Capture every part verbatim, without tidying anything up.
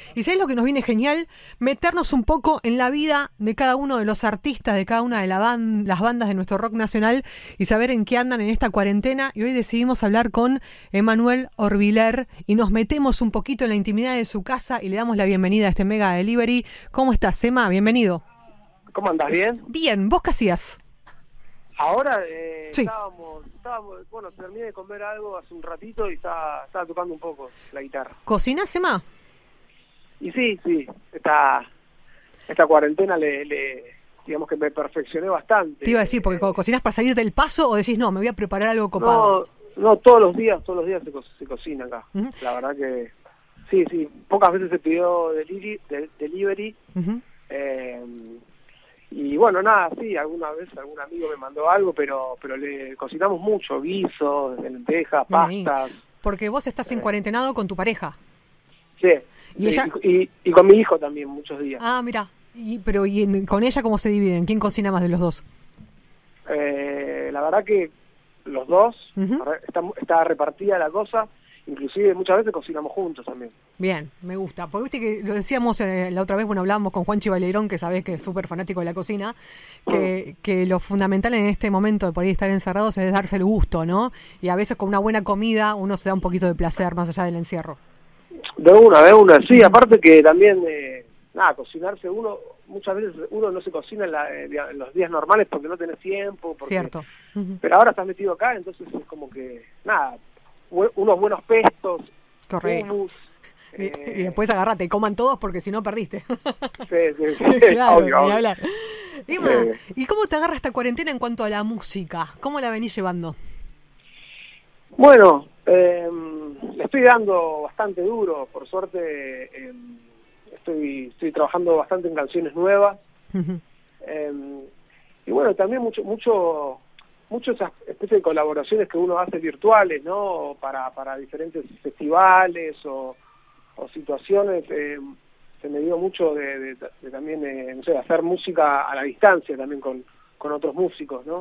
Y ¿sabés lo que nos viene genial? Meternos un poco en la vida de cada uno de los artistas, de cada una de la ban- las bandas de nuestro rock nacional y saber en qué andan en esta cuarentena. Y hoy decidimos hablar con Emanuel Orbiler y nos metemos un poquito en la intimidad de su casa y le damos la bienvenida a este Mega Delivery. ¿Cómo estás, Ema? Bienvenido. ¿Cómo andás? ¿Bien? Bien, ¿vos qué hacías? Ahora eh, Sí. estábamos, estábamos, bueno, terminé de comer algo hace un ratito y estaba, estaba tocando un poco la guitarra. ¿Cocinás, Ema? Y sí, sí, esta, esta cuarentena le, le, digamos que me perfeccioné bastante. Te iba a decir, porque Eh, ¿cocinás para salir del paso o decís, no, me voy a preparar algo copado? no, no, todos los días, todos los días se, co- se cocina acá. Ujú. La verdad que, sí, sí, pocas veces se pidió delivery, de- delivery Ujú. eh, y bueno, nada, sí, alguna vez algún amigo me mandó algo, pero pero le cocinamos mucho, guisos, de lentejas, Bien ahí. pastas. Porque vos estás en Eh. cuarentenado con tu pareja. Sí, ¿Y sí, ella? y, y- y con mi hijo también muchos días. Ah, mira. Y, pero ¿y en- con ella cómo se dividen? ¿Quién cocina más de los dos? Eh, la verdad que los dos, Ujú. está, está repartida la cosa, inclusive muchas veces cocinamos juntos también. Bien, me gusta. Porque viste que lo decíamos eh, la otra vez, bueno, hablábamos con Juanchi Baleirón, que sabés que es súper fanático de la cocina, que, que lo fundamental en este momento de por ahí estar encerrados es darse el gusto, ¿no? Y a veces con una buena comida uno se da un poquito de placer más allá del encierro. De una, de una, sí, aparte que también, eh, nada, cocinarse uno, muchas veces uno no se cocina en, la- eh, en los días normales porque no tenés tiempo, porque, Cierto. Ujú. pero ahora estás metido acá, entonces es como que, nada, bu- unos buenos pestos, Correcto. hummus, Y, eh, y después agarrate y coman todos porque si no perdiste. sí, sí, sí, Claro, obvio, ni obvio. hablar. Emma, Sí. ¿y cómo te agarra esta cuarentena en cuanto a la música? ¿Cómo la venís llevando? Bueno, eh, le estoy dando bastante duro, por suerte eh, estoy, estoy trabajando bastante en canciones nuevas, Ujú. eh, y bueno, también mucho, mucho, mucho esas especies de colaboraciones que uno hace virtuales, ¿no? Para, para diferentes festivales o, o situaciones, eh, se me dio mucho de, de- de también, eh, no sé, hacer música a la distancia también con, con otros músicos, ¿no?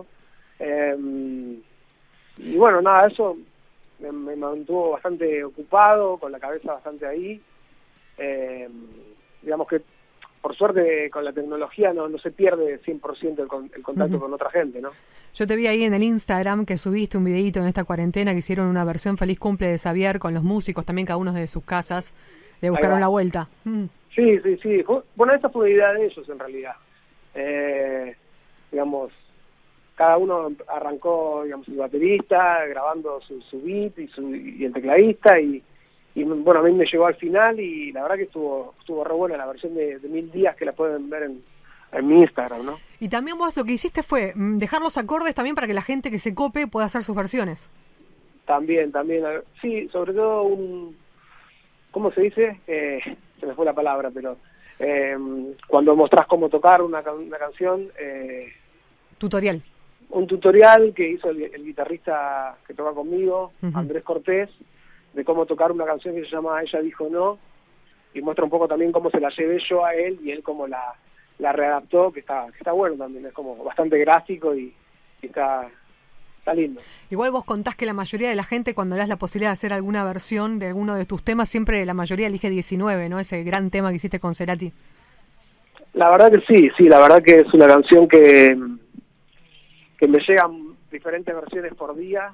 Eh, y bueno, nada, eso me, me mantuvo bastante ocupado, con la cabeza bastante ahí. Eh, digamos que, por suerte, con la tecnología no, no se pierde cien por ciento el, con- el contacto Ujú. con otra gente, ¿no? Yo te vi ahí en el Instagram que subiste un videíto en esta cuarentena que hicieron una versión Feliz Cumple de Xavier con los músicos también, cada uno de sus casas. Le Ahí buscaron va. la vuelta. Mm. Sí, sí, sí. Fue- bueno, esa fue una idea de ellos, en realidad. Eh, digamos, cada uno arrancó, digamos, el baterista, grabando su, su beat y, su, y el tecladista, y, y bueno, a mí me llegó al final y la verdad que estuvo estuvo re buena la versión de, de Mil Días, que la pueden ver en, en mi Instagram, ¿no? Y también vos lo que hiciste fue mm, dejar los acordes también para que la gente que se cope pueda hacer sus versiones. También, también, eh, sí, sobre todo un, ¿cómo se dice? Eh, se me fue la palabra, pero eh, cuando mostrás cómo tocar una, can- una canción, eh, Tutorial. un tutorial que hizo el, el guitarrista que toca conmigo, Ujú. Andrés Cortés, de cómo tocar una canción que se llama Ella dijo no, y muestra un poco también cómo se la llevé yo a él y él cómo la, la readaptó, que está, que está bueno también, es como bastante gráfico y, y está, está lindo. Igual vos contás que la mayoría de la gente cuando le das la posibilidad de hacer alguna versión de alguno de tus temas, siempre la mayoría elige diecinueve, ¿no? Ese gran tema que hiciste con Cerati. La verdad que sí, sí, la verdad que es una canción que, que me llegan diferentes versiones por día.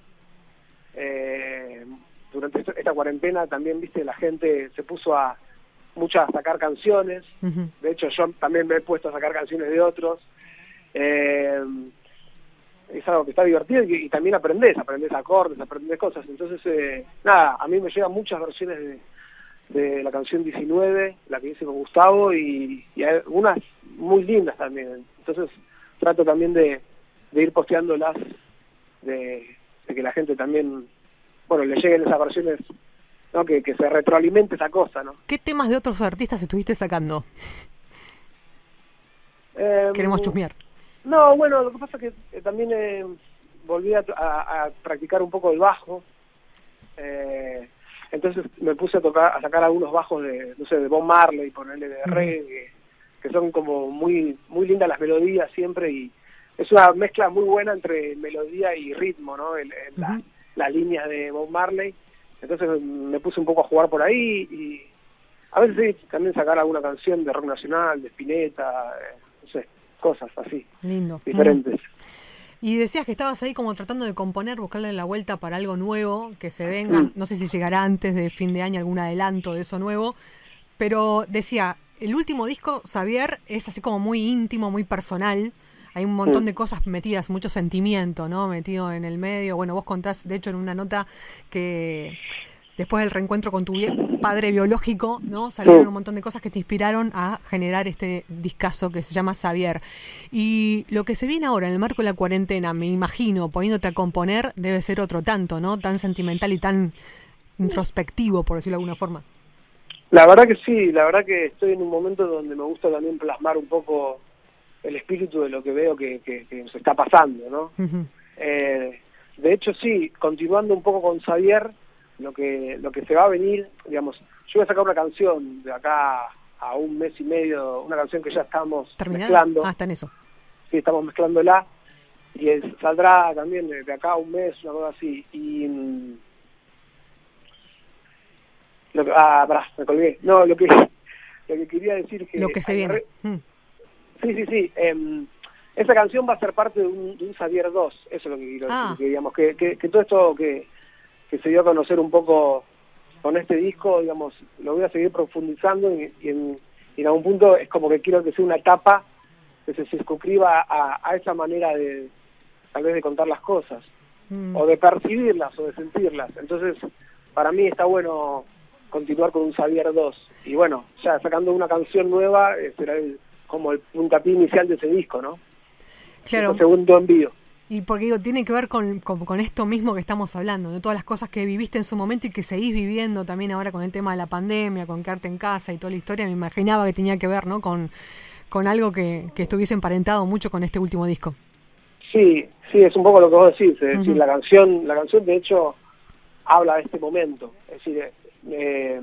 Eh, durante esta, esta cuarentena también, viste, la gente se puso a muchas a sacar canciones. Ujú. De hecho, yo también me he puesto a sacar canciones de otros. Eh, es algo que está divertido y, y también aprendés, aprendés acordes, aprendés cosas. Entonces, eh, nada, a mí me llegan muchas versiones de, de la canción diecinueve, la que hice con Gustavo, y, y hay algunas muy lindas también. Entonces, trato también de, de ir posteándolas, de, de que la gente también, bueno, le lleguen esas versiones, ¿no? Que, que se retroalimente esa cosa, ¿no? ¿Qué temas de otros artistas estuviste sacando? Eh, Queremos chusmear. No, bueno, lo que pasa es que eh, también eh, volví a, a- a practicar un poco el bajo, eh, entonces me puse a tocar, a sacar algunos bajos de, no sé, de Bob Marley, ponerle de Ujú. reggae, que son como muy, muy lindas las melodías siempre, y es una mezcla muy buena entre melodía y ritmo, ¿no? El, el- la- Ujú. las líneas de Bob Marley, entonces me puse un poco a jugar por ahí y a veces sí, también sacar alguna canción de rock nacional, de Spinetta, eh, no sé, cosas así. Lindo. Diferentes. Mm. Y decías que estabas ahí como tratando de componer, buscarle la vuelta para algo nuevo, que se venga. Mm. No sé si llegará antes de fin de año algún adelanto de eso nuevo. Pero decía, el último disco, Xavier, es así como muy íntimo, muy personal. Hay un montón de cosas metidas, mucho sentimiento, ¿no? Metido en el medio. Bueno, vos contás, de hecho, en una nota que después del reencuentro con tu padre biológico, ¿no? Salieron un montón de cosas que te inspiraron a generar este discazo que se llama Xavier. Y lo que se viene ahora en el marco de la cuarentena, me imagino, poniéndote a componer, debe ser otro tanto, ¿no? Tan sentimental y tan introspectivo, por decirlo de alguna forma. La verdad que sí, la verdad que estoy en un momento donde me gusta también plasmar un poco el espíritu de lo que veo que, que, que nos está pasando, ¿no? Uh-huh. Eh, de hecho, sí, continuando un poco con Xavier, lo que lo que se va a venir, digamos, yo voy a sacar una canción de acá a un mes y medio, una canción que ya estamos ¿Terminada? mezclando. Ah, está en eso. Sí, estamos mezclándola, y es, saldrá también de, de acá a un mes, una cosa así, y... Mm, lo que, ah, pará, me colgué. No, lo que, lo que quería decir que... Lo que se viene. Mm. Sí, sí, sí. Eh, esa canción va a ser parte de un, de un Xavier dos, eso es lo que quiero ah. decir, que, digamos, que, que, que todo esto que, que se dio a conocer un poco con este disco, digamos, lo voy a seguir profundizando y, y, en, y en algún punto es como que quiero que sea una etapa que se circunscriba a, a esa manera de, tal vez, de contar las cosas, mm. o de percibirlas, o de sentirlas. Entonces, para mí está bueno continuar con un Xavier dos, y bueno, ya sacando una canción nueva, eh, será el como el puntapié inicial de ese disco, ¿no? Claro. El segundo envío. Y porque digo, tiene que ver con, con, con esto mismo que estamos hablando, de todas las cosas que viviste en su momento y que seguís viviendo también ahora con el tema de la pandemia, con quedarte en casa y toda la historia. Me imaginaba que tenía que ver, ¿no? Con, con algo que, que estuviese emparentado mucho con este último disco. Sí, sí, es un poco lo que vos decís. Es uh-huh. decir, la canción, la canción de hecho habla de este momento. Es decir, eh,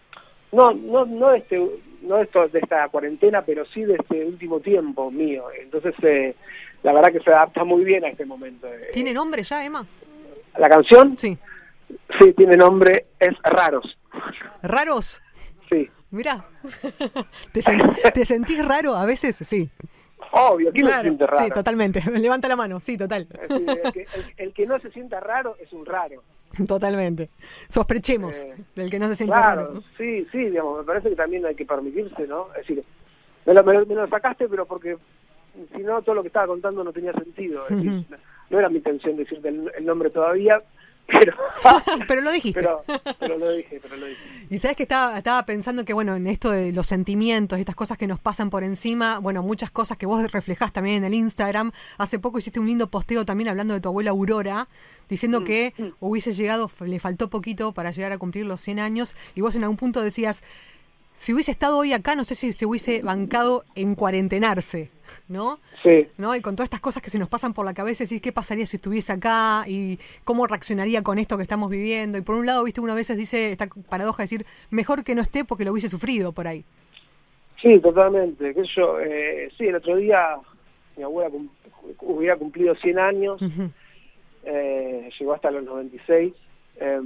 no, no, no de este, no de, esto, de esta cuarentena, pero sí de este último tiempo mío. Entonces, eh, la verdad que se adapta muy bien a este momento. ¿Tiene nombre ya, Emma? ¿La canción? Sí. Sí, tiene nombre, es Raros. ¿Raros? Sí. Mirá, ¿Te, sen- ¿te sentís raro a veces? Sí. Obvio, ¿quién claro, se siente raro? Sí, totalmente. Levanta la mano, sí, total. Es decir, el, que, el, el que no se sienta raro es un raro. Totalmente. Sospechemos eh, del que no se sienta claro, raro, ¿no? Sí, sí, digamos, me parece que también hay que permitirse, ¿no? Es decir, me lo, me lo, me lo sacaste, pero porque si no, todo lo que estaba contando no tenía sentido. Es decir, uh-huh. no era mi intención decirte el, el nombre todavía, pero... pero lo dijiste. Pero, pero lo dije, pero lo dije. Y sabes que estaba, estaba pensando que, bueno, en esto de los sentimientos, estas cosas que nos pasan por encima, bueno, muchas cosas que vos reflejás también en el Instagram. Hace poco hiciste un lindo posteo también hablando de tu abuela Aurora, diciendo mm, que mm. hubiese llegado, le faltó poquito para llegar a cumplir los cien años, y vos en algún punto decías... Si hubiese estado hoy acá, no sé si se hubiese bancado en cuarentenarse, ¿no? Sí. ¿No? Y con todas estas cosas que se nos pasan por la cabeza, decís, ¿qué pasaría si estuviese acá? Y cómo reaccionaría con esto que estamos viviendo. Y por un lado, viste, una vez dice esta paradoja de decir, mejor que no esté porque lo hubiese sufrido por ahí. Sí, totalmente. Que yo, eh, sí, el otro día mi abuela cum- hubiera cumplido cien años, uh-huh. eh, llegó hasta los noventa y seis, eh,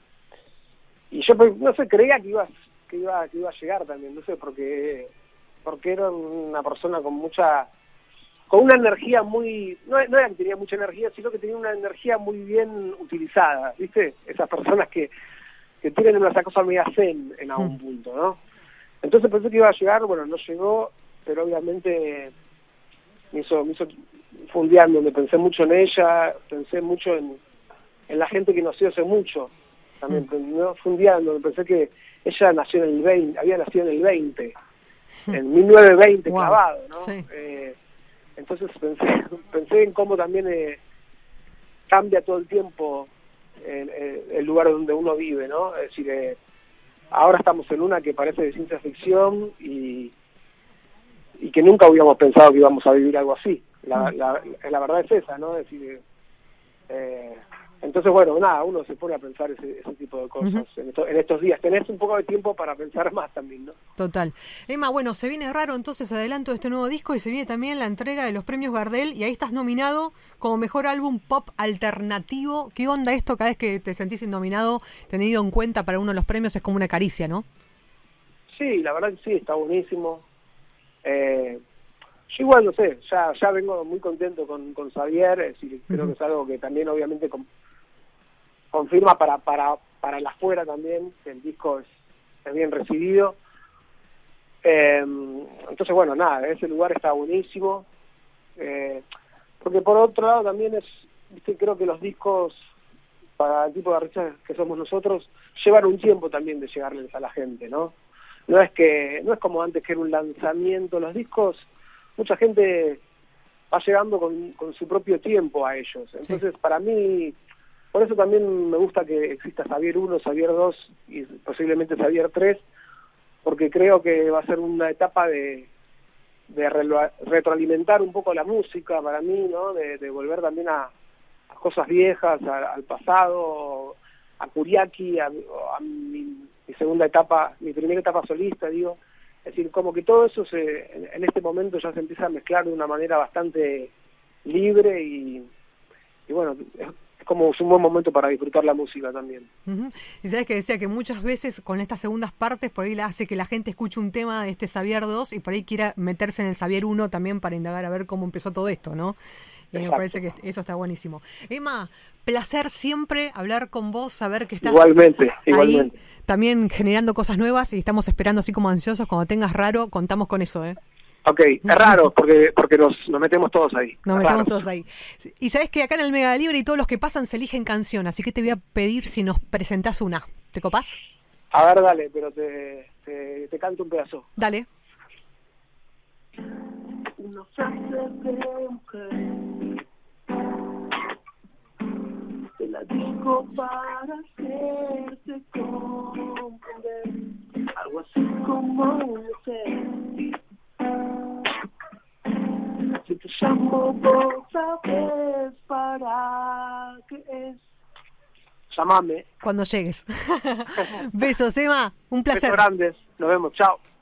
y yo, no sé, creía que iba a que iba que iba a llegar también, no sé, porque porque era una persona con mucha con una energía muy, no, no era que tenía mucha energía, sino que tenía una energía muy bien utilizada, ¿viste? Esas personas que, que tienen una cosa media zen en algún mm. punto, ¿no? Entonces pensé que iba a llegar, bueno, no llegó, pero obviamente me hizo, me hizo fue un día donde pensé mucho en ella, pensé mucho en, en la gente que nació hace mucho, también, mm. ¿no? Fue un día donde pensé que ella nació en el veinte, había nacido en el veinte, en mil novecientos veinte, wow. Clavado, ¿no? Sí. Eh, entonces pensé, pensé en cómo también eh, cambia todo el tiempo el, el, el lugar donde uno vive, ¿no? Es decir, eh, ahora estamos en una que parece de ciencia ficción y, y que nunca hubiéramos pensado que íbamos a vivir algo así. La, la, la verdad es esa, ¿no? Es decir, eh, entonces, bueno, nada, uno se pone a pensar ese, ese tipo de cosas uh-huh. en, esto, en estos días. Tenés un poco de tiempo para pensar más también, ¿no? Total. Emma, bueno, se viene Raro, entonces adelanto de este nuevo disco y se viene también la entrega de los premios Gardel y ahí estás nominado como mejor álbum pop alternativo. ¿Qué onda esto cada vez que te sentís nominado, tenido en cuenta para uno de los premios? Es como una caricia, ¿no? Sí, la verdad que sí, está buenísimo. Eh, yo igual, no sé, ya ya vengo muy contento con, con Xavier, es decir, creo Uh-huh. que es algo que también obviamente con, confirma para para para el afuera también, que el disco es, es bien recibido. Eh, entonces, bueno, nada, ese lugar está buenísimo. Eh, porque por otro lado también es, viste, creo que los discos, para el tipo de artistas que somos nosotros, llevan un tiempo también de llegarles a la gente, ¿no? No es que no es como antes, que era un lanzamiento. Los discos, mucha gente va llegando con, con su propio tiempo a ellos. Entonces, sí, para mí, por eso también me gusta que exista Xavier uno, Xavier dos y posiblemente Xavier tres, porque creo que va a ser una etapa de, de re- retroalimentar un poco la música para mí, ¿no? De, de volver también a, a cosas viejas, a, al pasado, a Kuriaki, a, a mi, mi segunda etapa, mi primera etapa solista, digo. Es decir, como que todo eso se, en, en este momento ya se empieza a mezclar de una manera bastante libre y, y bueno, es, es como es un buen momento para disfrutar la música también. Uh-huh. Y sabes que decía que muchas veces con estas segundas partes por ahí le hace que la gente escuche un tema de este Xavier dos y por ahí quiera meterse en el Xavier uno también para indagar a ver cómo empezó todo esto, ¿no? Y Exacto. Me parece que eso está buenísimo. Emma, placer siempre hablar con vos, saber que estás igualmente, ahí igualmente. También generando cosas nuevas y estamos esperando así como ansiosos. Cuando tengas raro, contamos con eso, ¿eh? Ok, es raro porque porque nos, nos metemos todos ahí. Nos es metemos raro. todos ahí. Y sabes que acá en el Mega Libre y todos los que pasan se eligen canción, así que te voy a pedir si nos presentás una. ¿Te copás? A ver, dale, pero te, te, te canto un pedazo. Dale. Una frase de mujer te la digo para hacerte comprender, algo así como no sé. Si te llamo vos sabes para qué es. Llámame. Cuando llegues. Besos, Emma. Un placer. Besos grandes. Nos vemos. Chao.